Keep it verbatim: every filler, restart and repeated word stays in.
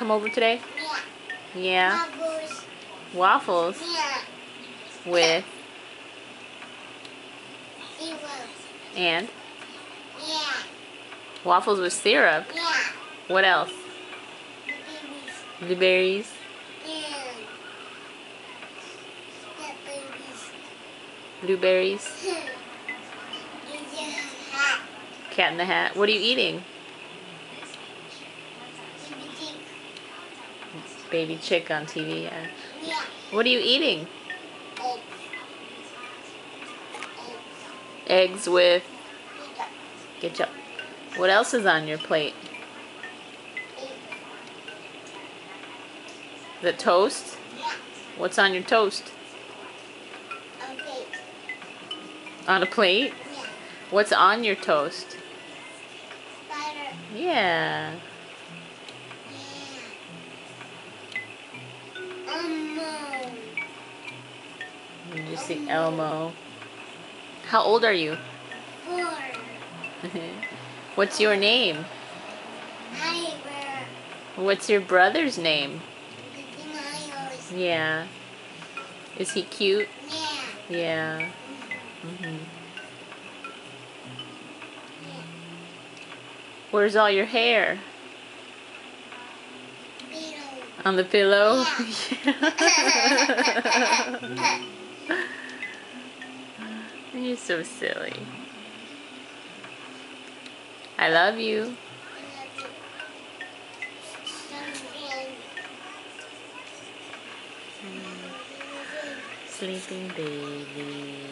come over today? Yeah. Yeah. Waffles. Waffles? Yeah. With? Zero. And? Yeah. Waffles with syrup? Yeah. What else? Blueberries. Blueberries? Yeah. Yeah, babies. Blueberries? It's a hat. Cat in the Hat. What are you eating? Baby chick on T V, yeah. Yeah. What are you eating? Eggs. Eggs with Eggs. ketchup. What else is on your plate? Eggs. The toast? Yeah. What's on your toast? Okay. On a plate? Yeah. What's on your toast? Butter. Yeah. Yeah. Elmo. You just see Elmo. How old are you? Four. What's your name? Fiber. What's your brother's name? Miles. Yeah. Is he cute? Yeah. Yeah. Mm-hmm. Yeah. Where's all your hair? Beetle. On the pillow? Yeah. You're so silly. I love you. Sleeping baby.